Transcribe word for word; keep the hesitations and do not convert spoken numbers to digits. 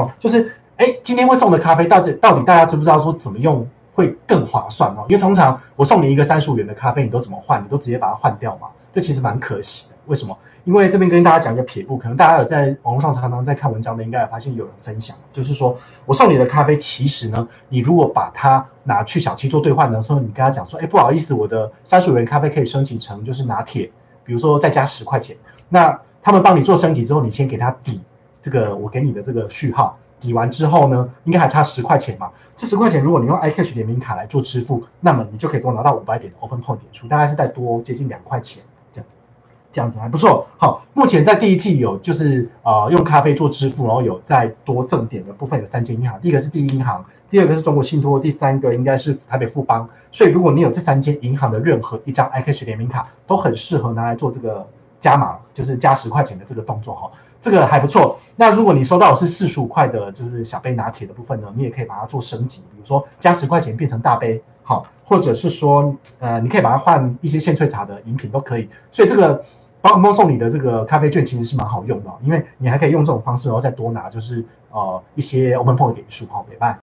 哦，就是哎，今天会送的咖啡到底到底大家知不知道说怎么用会更划算哦？因为通常我送你一个三十五元的咖啡，你都怎么换？你都直接把它换掉嘛？这其实蛮可惜的。为什么？因为这边跟大家讲一个撇步，可能大家有在网络上常常在看文章的，应该有发现有人分享，就是说我送你的咖啡，其实呢，你如果把它拿去小七做兑换的时候，你跟他讲说，哎，不好意思，我的三十五元咖啡可以升级成就是拿铁，比如说再加十块钱，那他们帮你做升级之后，你先给他抵这个我给你的这个序号。抵完之后呢，应该还差十块钱嘛？这十块钱如果你用 iCash 联名卡来做支付，那么你就可以多拿到五百点的 Open Point 点数，大概是再多接近两块钱，这样这样子还不错。好，目前在第一季有就是呃用咖啡做支付，然后有再多赠点的部分有三间银行，第一个是第一银行，第二个是中国信托，第三个应该是台北富邦。所以如果你有这三间银行的任何一张 iCash 联名卡，都很适合拿来做这个加码，就是加十块钱的这个动作哈。这个还不错。那如果你收到的是四十五块的，就是小杯拿铁的部分呢，你也可以把它做升级，比如说加十块钱变成大杯，好，或者是说，呃，你可以把它换一些现萃茶的饮品都可以。所以这个宝可梦送你的这个咖啡券其实是蛮好用的，因为你还可以用这种方式，然后再多拿就是呃一些 Open Point 点数，好，没办法。